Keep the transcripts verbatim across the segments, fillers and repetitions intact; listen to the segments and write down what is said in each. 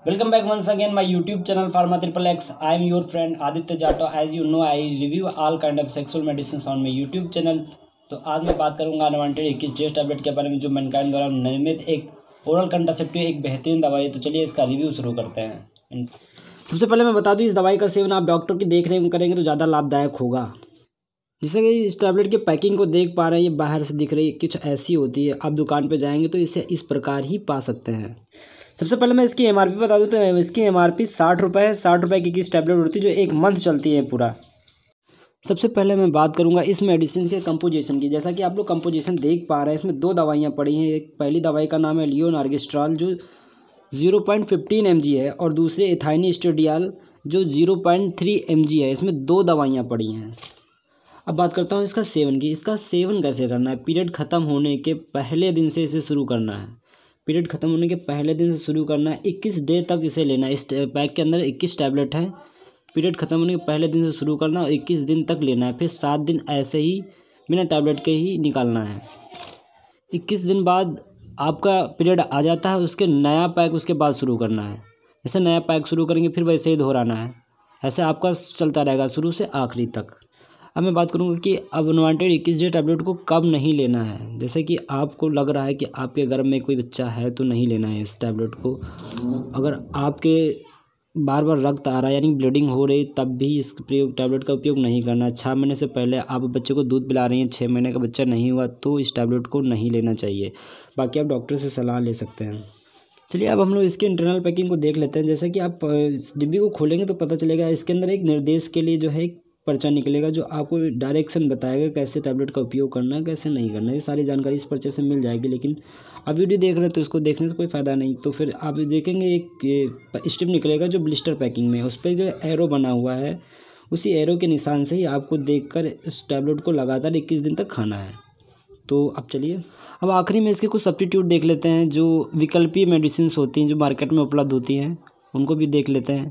Welcome back once again my YouTube channel Pharma Triple X. I am your friend Aditya Jato. As you know, I review all kind of sexual medicines on my YouTube channel. तो आज मैं बात करूंगा unwanted इक्कीस days tablet के बारे में, जो मैनकाइंड द्वारा निर्मित एक ओरल कंट्रासेप्टिव एक बेहतरीन दवाई है। तो चलिए इसका रिव्यू शुरू करते हैं। सबसे पहले मैं बता दूं, इस दवाई का सेवन आप डॉक्टर की देख रेख में करेंगे तो ज़्यादा लाभदायक होगा। जैसे कि इस टैबलेट की पैकिंग को देख पा रहे हैं, ये बाहर से दिख रही है, कुछ ऐसी होती है। आप दुकान पे जाएंगे तो इसे इस प्रकार ही पा सकते हैं। सबसे पहले मैं इसकी एमआरपी बता दूं, तो इसकी एमआरपी साठ रुपये है। साठ रुपये की इक्कीस टैबलेट होती है, जो एक मंथ चलती है पूरा। सबसे पहले मैं बात करूंगा इस मेडिसिन के कंपोजिशन की। जैसा कि आप लोग कंपोजिशन देख पा रहे हैं, इसमें दो दवाइयाँ पड़ी हैं। एक पहली दवाई का नाम है लियोनार्गिस्ट्राल, जो zero point fifteen M G है, और दूसरे एथाइनिस्टेडियाल जो zero point three M G है। इसमें दो दवाइयाँ पड़ी हैं। अब बात करता हूँ इसका सेवन की। इसका सेवन कैसे करना है? पीरियड ख़त्म होने के पहले दिन से इसे शुरू करना है। पीरियड ख़त्म होने के पहले दिन से शुरू करना है। इक्कीस डे तक इसे लेना है। इस पैक के अंदर इक्कीस टैबलेट हैं। पीरियड ख़त्म होने के पहले दिन से शुरू करना और इक्कीस दिन तक लेना है। फिर सात दिन ऐसे ही बिना टैबलेट के ही निकालना है। इक्कीस दिन बाद आपका पीरियड आ जाता है, उसके नया पैक उसके बाद शुरू करना है। जैसे नया पैक शुरू करेंगे फिर वैसे ही दोहराना है। ऐसे आपका चलता रहेगा शुरू से आखिरी तक। अब मैं बात करूँगा कि अब अनवांटेड इक्कीस डे टैबलेट को कब नहीं लेना है। जैसे कि आपको लग रहा है कि आपके घर में कोई बच्चा है तो नहीं लेना है इस टैबलेट को। अगर आपके बार बार रक्त आ रहा है यानी ब्लीडिंग हो रही, तब भी इस प्रयोग टैबलेट का उपयोग नहीं करना है। छः महीने से पहले आप बच्चे को दूध पिला रही हैं, छः महीने का बच्चा नहीं हुआ, तो इस टैबलेट को नहीं लेना चाहिए। बाकी आप डॉक्टर से सलाह ले सकते हैं। चलिए अब हम लोग इसके इंटरनल पैकिंग को देख लेते हैं। जैसे कि आप इस डिब्बी को खोलेंगे तो पता चलेगा, इसके अंदर एक निर्देश के लिए जो है एक पर्चा निकलेगा, जो आपको डायरेक्शन बताएगा कैसे टैबलेट का उपयोग करना है, कैसे नहीं करना है। ये सारी जानकारी इस पर्चे से मिल जाएगी। लेकिन आप वीडियो देख रहे हैं तो इसको देखने से कोई फ़ायदा नहीं। तो फिर आप देखेंगे एक स्ट्रिप निकलेगा जो ब्लिस्टर पैकिंग में, उस पर जो एरो बना हुआ है, उसी एरो के निशान से ही आपको देखकर इस टैबलेट को लगातार इक्कीस दिन तक खाना है। तो अब चलिए अब आखिरी में इसके कुछ सब्स्टिट्यूट देख लेते हैं, जो विकल्पीय मेडिसिन होती हैं जो मार्केट में उपलब्ध होती हैं, उनको भी देख लेते हैं।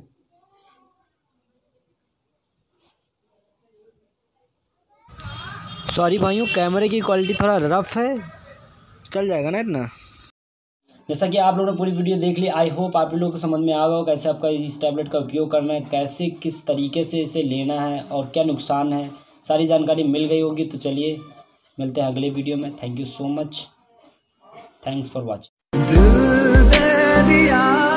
सॉरी भाइयों, कैमरे की क्वालिटी थोड़ा रफ है, चल जाएगा ना इतना। जैसा कि आप लोगों ने पूरी वीडियो देख ली, आई होप आप लोगों को समझ में आ गया होगा कैसे आपका इस टैबलेट का उपयोग करना है, कैसे किस तरीके से इसे लेना है और क्या नुकसान है, सारी जानकारी मिल गई होगी। तो चलिए मिलते हैं अगले वीडियो में। Thank you so much, thanks for watching.